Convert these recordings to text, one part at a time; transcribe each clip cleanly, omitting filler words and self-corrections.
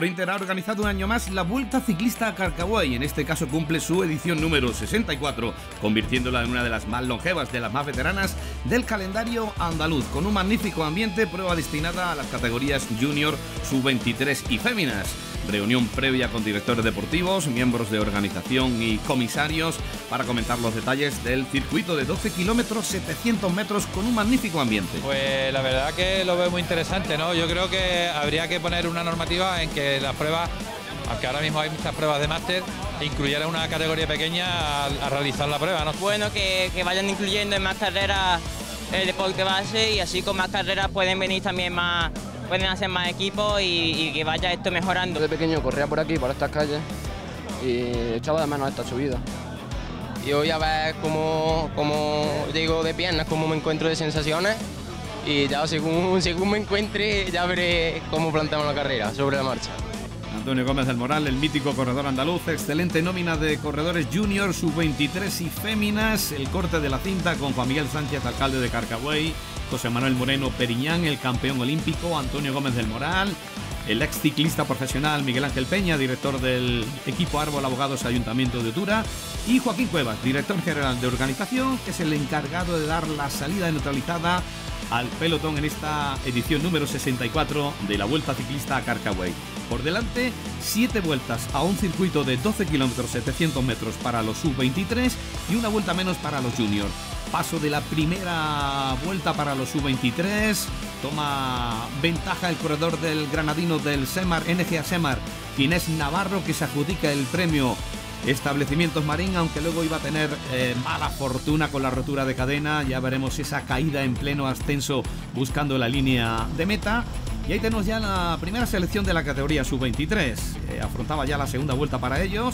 Sprinter ha organizado un año más la Vuelta Ciclista a Carcaway. En este caso cumple su edición número 64, convirtiéndola en una de las más longevas, de las más veteranas del calendario andaluz, con un magnífico ambiente, prueba destinada a las categorías Junior, Sub-23 y Féminas. Reunión previa con directores deportivos, miembros de organización y comisarios para comentar los detalles del circuito de 12 kilómetros, 700 metros con un magnífico ambiente. Pues la verdad que lo veo muy interesante, ¿no? Yo creo que habría que poner una normativa en que las pruebas, aunque ahora mismo hay muchas pruebas de máster, incluyera una categoría pequeña a realizar la prueba, ¿no? Bueno, que vayan incluyendo en más carreras el deporte base, y así con más carreras pueden venir también más, pueden hacer más equipos y que vaya esto mejorando. De pequeño corría por aquí, por estas calles, y echaba de menos esta subida. Y voy a ver cómo llego de piernas, cómo me encuentro de sensaciones, y ya según me encuentre ya veré cómo planteamos la carrera sobre la marcha. Antonio Gómez del Moral, el mítico corredor andaluz, excelente nómina de corredores junior, sub-23 y féminas, el corte de la cinta con Juan Miguel Sánchez, alcalde de Carcaway, José Manuel Moreno Periñán, el campeón olímpico, Antonio Gómez del Moral, el ex ciclista profesional Miguel Ángel Peña, director del equipo Árbol Abogados Ayuntamiento de Otura, y Joaquín Cuevas, director general de organización, que es el encargado de dar la salida neutralizada al pelotón en esta edición número 64 de la Vuelta Ciclista a Carcaway. Por delante, 7 vueltas a un circuito de 12 kilómetros 700 metros para los sub-23 y una vuelta menos para los junior. Paso de la primera vuelta para los sub-23, toma ventaja el corredor del granadino del Semar, NGA Semar, Ginés Navarro, que se adjudica el premio Establecimientos Marín, aunque luego iba a tener mala fortuna con la rotura de cadena. Ya veremos esa caída en pleno ascenso buscando la línea de meta. Y ahí tenemos ya la primera selección de la categoría sub-23. Afrontaba ya la segunda vuelta para ellos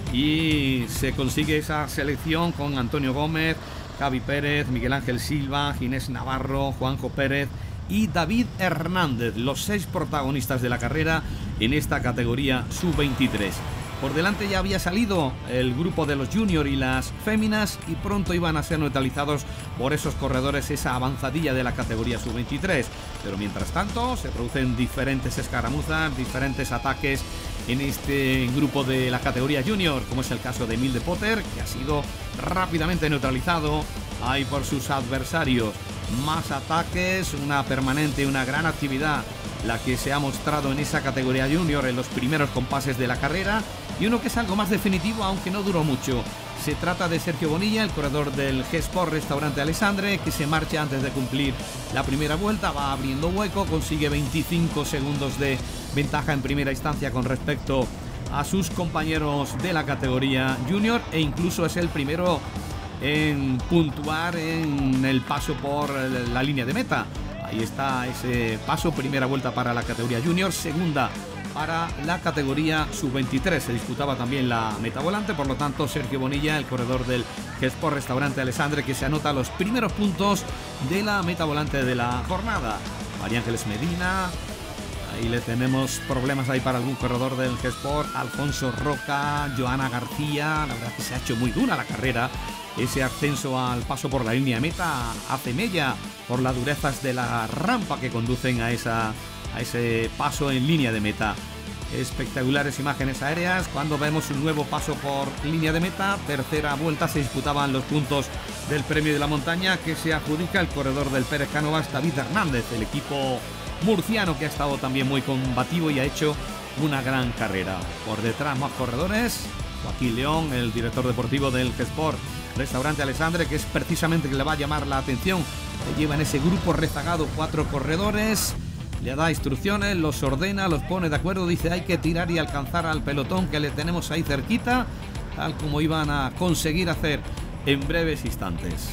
y se consigue esa selección con Antonio Gómez, Javi Pérez, Miguel Ángel Silva, Ginés Navarro, Juanjo Pérez y David Hernández, los 6 protagonistas de la carrera en esta categoría sub-23. Por delante ya había salido el grupo de los junior y las féminas, y pronto iban a ser neutralizados por esos corredores, esa avanzadilla de la categoría sub-23. Pero mientras tanto se producen diferentes escaramuzas, diferentes ataques en este grupo de la categoría junior, como es el caso de Emil de Potter, que ha sido rápidamente neutralizado ahí por sus adversarios. Más ataques, una permanente, una gran actividad la que se ha mostrado en esa categoría junior en los primeros compases de la carrera, y uno que es algo más definitivo, aunque no duró mucho. Se trata de Sergio Bonilla, el corredor del G-Sport Restaurante Alessandre, que se marcha antes de cumplir la primera vuelta, va abriendo hueco, consigue 25 segundos de ventaja en primera instancia con respecto a sus compañeros de la categoría junior, e incluso es el primero en puntuar en el paso por la línea de meta. Ahí está ese paso, primera vuelta para la categoría junior, segunda para la categoría sub-23. Se disputaba también la meta volante, por lo tanto Sergio Bonilla, el corredor del G-Sport Restaurante Alessandre, que se anota los primeros puntos de la meta volante de la jornada. María Ángeles Medina, ahí le tenemos problemas ahí para algún corredor del G-Sport, Alfonso Roca, Joana García. La verdad es que se ha hecho muy dura la carrera. Ese ascenso al paso por la línea de meta hace mella por las durezas de la rampa que conducen a ese paso en línea de meta. Espectaculares imágenes aéreas cuando vemos un nuevo paso por línea de meta. Tercera vuelta, se disputaban los puntos del premio de la montaña, que se adjudica el corredor del Pérez Cánovas, David Hernández, el equipo murciano, que ha estado también muy combativo y ha hecho una gran carrera. Por detrás más corredores, Joaquín León, el director deportivo del G-Sport Restaurante Alessandre, que es precisamente que le va a llamar la atención. Le lleva en ese grupo rezagado 4 corredores, le da instrucciones, los ordena, los pone de acuerdo, dice hay que tirar y alcanzar al pelotón que le tenemos ahí cerquita, tal como iban a conseguir hacer en breves instantes.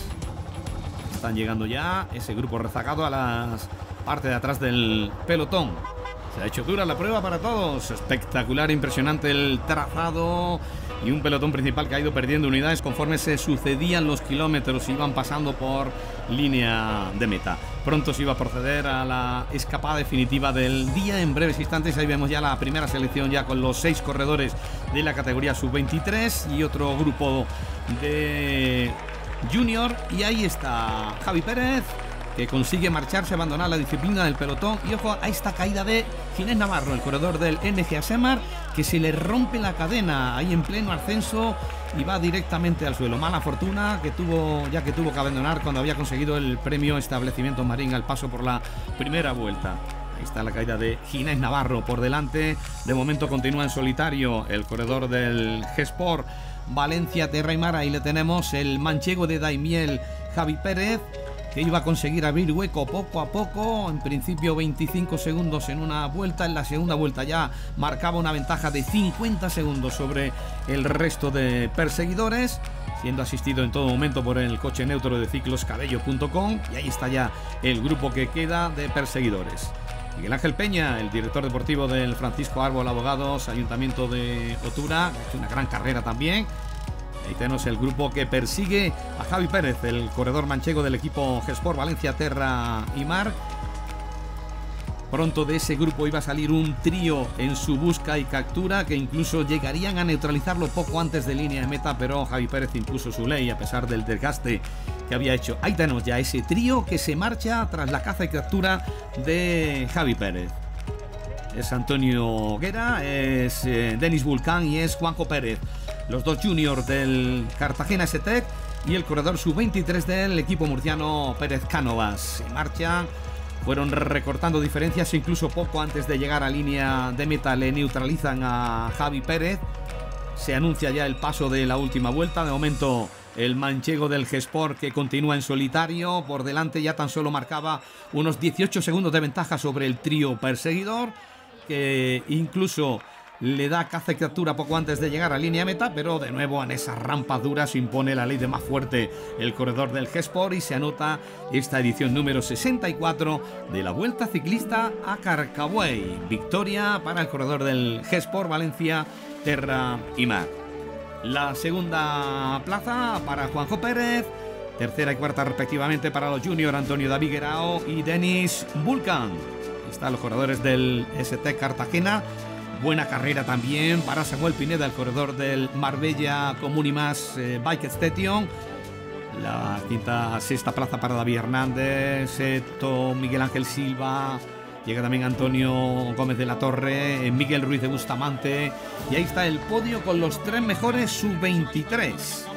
Están llegando ya ese grupo rezagado a la parte de atrás del pelotón. Se ha hecho dura la prueba para todos, espectacular, impresionante el trazado, y un pelotón principal que ha ido perdiendo unidades conforme se sucedían los kilómetros, iban pasando por línea de meta. Pronto se iba a proceder a la escapada definitiva del día en breves instantes. Ahí vemos ya la primera selección, ya con los 6 corredores de la categoría sub-23 y otro grupo de junior. Y ahí está Javi Pérez, que consigue marcharse, abandonar la disciplina del pelotón. Y ojo a esta caída de Ginés Navarro, el corredor del NGA Semar, que se le rompe la cadena ahí en pleno ascenso y va directamente al suelo. Mala fortuna que tuvo que abandonar cuando había conseguido el premio Establecimiento Marín al paso por la primera vuelta. Ahí está la caída de Ginés Navarro por delante. De momento continúa en solitario el corredor del G-Sport Valencia Terra y Mar. Ahí le tenemos el manchego de Daimiel, Javi Pérez, que iba a conseguir abrir hueco poco a poco. En principio 25 segundos en una vuelta. En la segunda vuelta ya marcaba una ventaja de 50 segundos sobre el resto de perseguidores, siendo asistido en todo momento por el coche neutro de cicloscabello.com. Y ahí está ya el grupo que queda de perseguidores. Miguel Ángel Peña, el director deportivo del Francisco Árbol Abogados, Ayuntamiento de Otura, ha hecho una gran carrera también. Ahí tenemos el grupo que persigue a Javi Pérez, el corredor manchego del equipo G-Sport Valencia Terra y Mar. Pronto de ese grupo iba a salir un trío en su busca y captura, que incluso llegarían a neutralizarlo poco antes de línea de meta, pero Javi Pérez impuso su ley a pesar del desgaste que había hecho. Ahí tenemos ya ese trío que se marcha tras la caza y captura de Javi Pérez. Es Antonio Guerra, es Denis Vulcán y es Juanjo Pérez, los dos juniors del Cartagena STEC y el corredor sub-23 del equipo murciano Pérez Cánovas. Se marchan, fueron recortando diferencias, incluso poco antes de llegar a línea de meta le neutralizan a Javi Pérez. Se anuncia ya el paso de la última vuelta. De momento el manchego del G-Sport, que continúa en solitario, por delante ya tan solo marcaba unos 18 segundos de ventaja sobre el trío perseguidor, que incluso le da caza y captura poco antes de llegar a línea meta, pero de nuevo en esas rampas duras impone la ley de más fuerte el corredor del G-Sport y se anota esta edición número 64 de la Vuelta Ciclista a Carcabuey. Victoria para el corredor del G-Sport Valencia Terra y Mar. La segunda plaza para Juanjo Pérez, tercera y cuarta respectivamente para los juniors Antonio David Guerao y Denis Vulcan. Están los corredores del ST Cartagena. Buena carrera también para Samuel Pineda, el corredor del Marbella Comunimas Bike Station. La sexta plaza para David Hernández, Seto, Miguel Ángel Silva. Llega también Antonio Gómez de la Torre, Miguel Ruiz de Bustamante. Y ahí está el podio con los tres mejores sub-23.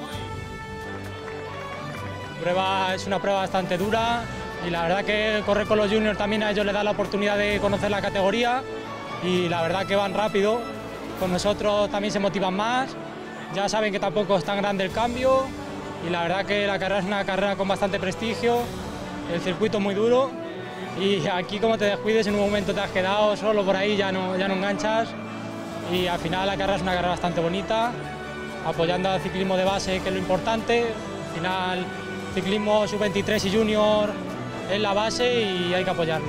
Es una prueba bastante dura y la verdad que correr con los juniors también a ellos les da la oportunidad de conocer la categoría y la verdad que van rápido. Con nosotros también se motivan más, ya saben que tampoco es tan grande el cambio y la verdad que la carrera es una carrera con bastante prestigio, el circuito es muy duro y aquí como te descuides en un momento te has quedado solo por ahí, ya no enganchas y al final la carrera es una carrera bastante bonita, apoyando al ciclismo de base, que es lo importante. Al final ciclismo sub-23 y junior es la base y hay que apoyarlo.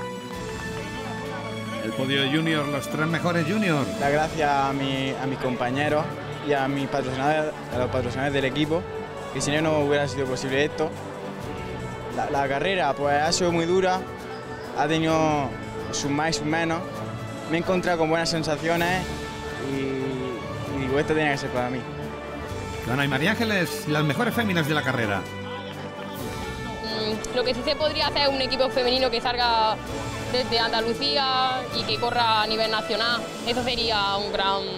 El podio de junior, los tres mejores juniors. Dar gracias a mis compañeros y a mis patrocinadores, a los patrocinadores del equipo, que si no hubiera sido posible esto. La carrera pues ha sido muy dura, ha tenido sus más y sus menos. Me he encontrado con buenas sensaciones y digo, esto tenía que ser para mí. Ana y María Ángeles, las mejores féminas de la carrera. Lo que sí se podría hacer es un equipo femenino que salga desde Andalucía y que corra a nivel nacional. Eso sería un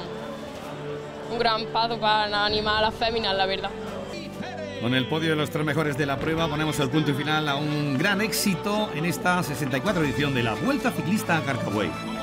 gran paso para animar a las féminas, la verdad. Con el podio de los tres mejores de la prueba ponemos el punto final a un gran éxito en esta 64 edición de la Vuelta Ciclista a Carcabuey.